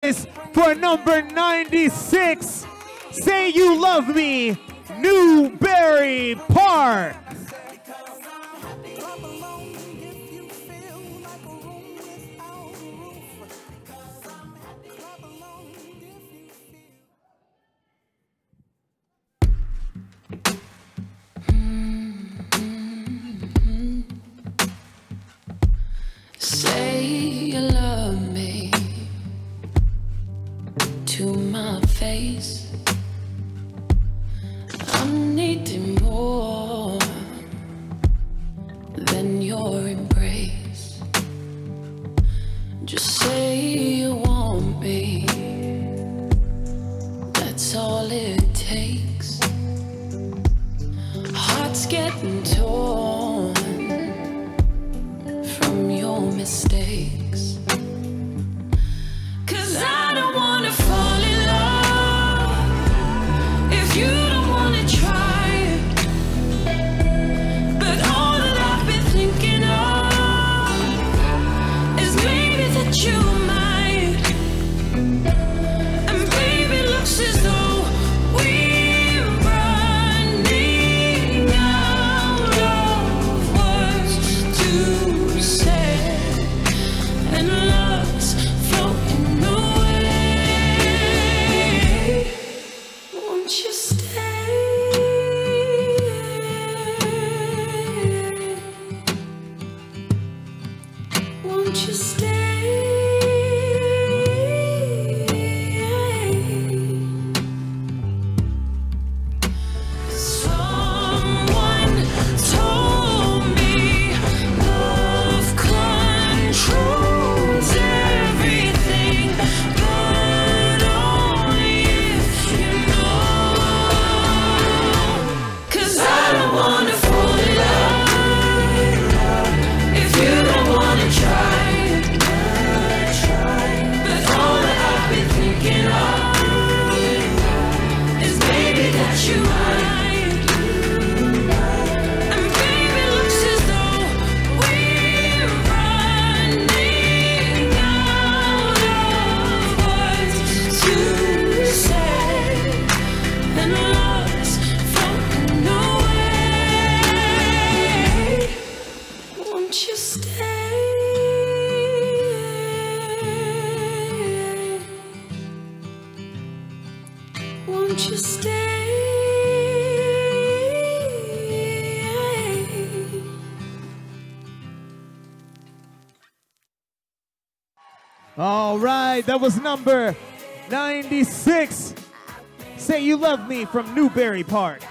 voice for number 96. Say You Love Me, Newbury Park. Say you love me to my face. I'm needing more than your embrace. Just say you want me. That's all it takes. Heart's getting torn from your mistakes. 'Cause I don't wanna fall in love if you don't wanna try it. But all that I've been thinking of is maybe that you might. And baby, it looks as though we're running out of words to say, and love's floating away. Won't you stay? Won't you stay? Someone told me love controls everything, but only if you know. 'Cause I don't wanna fall in love if you don't wanna try it. But all that I've been thinking of is maybe that you might. And baby, it looks as though we're running out of words to say, and love's floating away. Won't you stay? Won't you stay? All right, that was number 96. Say You Love Me from Newbury Park.